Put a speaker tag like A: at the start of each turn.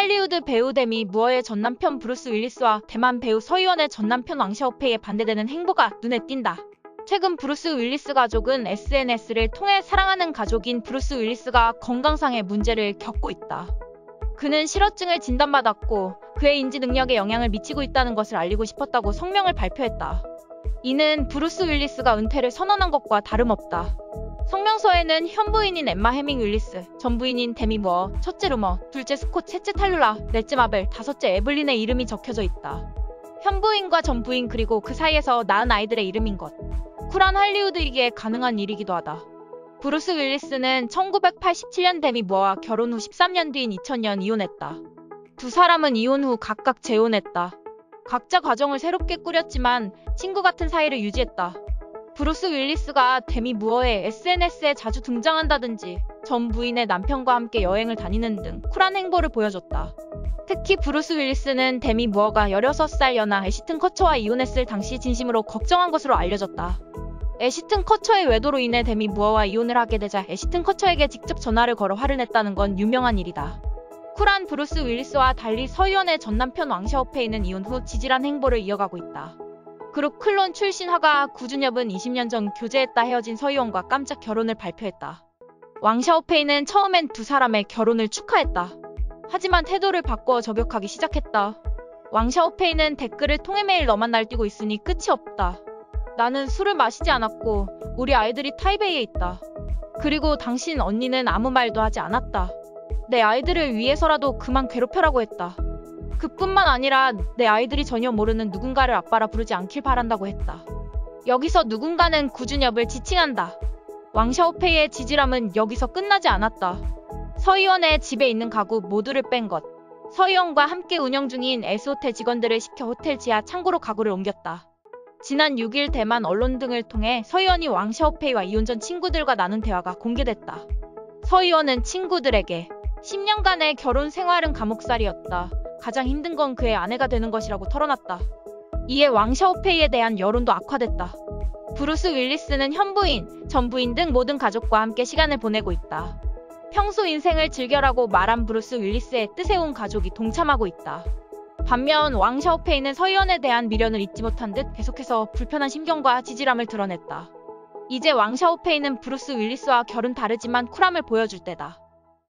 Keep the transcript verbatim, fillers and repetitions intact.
A: 할리우드 배우 데미 무어의 전남편 브루스 윌리스와 대만 배우 서희원의 전남편 왕샤오페이에 반대되는 행보가 눈에 띈다. 최근 브루스 윌리스 가족은 에스엔에스를 통해 사랑하는 가족인 브루스 윌리스가 건강상의 문제를 겪고 있다. 그는 실어증을 진단받았고 그의 인지 능력에 영향을 미치고 있다는 것을 알리고 싶었다고 성명을 발표했다. 이는 브루스 윌리스가 은퇴를 선언한 것과 다름없다. 성명서에는 현부인인 엠마 해밍 윌리스, 전부인인 데미 무어, 첫째 루머, 둘째 스콧, 셋째 탈룰라, 넷째 마벨, 다섯째 에블린의 이름이 적혀져 있다. 현부인과 전부인 그리고 그 사이에서 낳은 아이들의 이름인 것. 쿨한 할리우드이기에 가능한 일이기도 하다. 브루스 윌리스는 천구백팔십칠 년 데미 무어와 결혼 후 십삼 년 뒤인 이천 년 이혼했다. 두 사람은 이혼 후 각각 재혼했다. 각자 가정을 새롭게 꾸렸지만 친구 같은 사이를 유지했다. 브루스 윌리스가 데미 무어의 에스엔에스에 자주 등장한다든지 전 부인의 남편과 함께 여행을 다니는 등 쿨한 행보를 보여줬다. 특히 브루스 윌리스는 데미 무어가 열여섯 살 연하 애시튼 커처와 이혼했을 당시 진심으로 걱정한 것으로 알려졌다. 애시튼 커처의 외도로 인해 데미 무어와 이혼을 하게 되자 애시튼 커처에게 직접 전화를 걸어 화를 냈다는 건 유명한 일이다. 쿨한 브루스 윌리스와 달리 서희원의 전남편 왕샤오페이는 이혼 후 지질한 행보를 이어가고 있다. 그룹 클론 출신 화가 구준엽은 이십 년 전 교제했다 헤어진 서희원과 깜짝 결혼을 발표했다. 왕샤오페이는 처음엔 두 사람의 결혼을 축하했다. 하지만 태도를 바꿔 저격하기 시작했다. 왕샤오페이는 댓글을 통해 매일 너만 날뛰고 있으니 끝이 없다. 나는 술을 마시지 않았고 우리 아이들이 타이베이에 있다. 그리고 당신 언니는 아무 말도 하지 않았다. 내 아이들을 위해서라도 그만 괴롭혀라고 했다. 그뿐만 아니라 내 아이들이 전혀 모르는 누군가를 아빠라 부르지 않길 바란다고 했다. 여기서 누군가는 구준엽을 지칭한다. 왕샤오페이의 지질함은 여기서 끝나지 않았다. 서희원의 집에 있는 가구 모두를 뺀 것. 서희원과 함께 운영 중인 S호텔 직원들을 시켜 호텔 지하 창고로 가구를 옮겼다. 지난 육 일 대만 언론 등을 통해 서희원이 왕샤오페이와 이혼 전 친구들과 나눈 대화가 공개됐다. 서희원은 친구들에게 십 년간의 결혼 생활은 감옥살이였다. 가장 힘든 건 그의 아내가 되는 것이라고 털어놨다. 이에 왕샤오페이에 대한 여론도 악화됐다. 브루스 윌리스는 현부인, 전부인 등 모든 가족과 함께 시간을 보내고 있다. 평소 인생을 즐겨라고 말한 브루스 윌리스의 뜻에 온 가족이 동참하고 있다. 반면 왕샤오페이는 서희원에 대한 미련을 잊지 못한 듯 계속해서 불편한 심경과 지질함을 드러냈다. 이제 왕샤오페이는 브루스 윌리스와 결은 다르지만 쿨함을 보여줄 때다.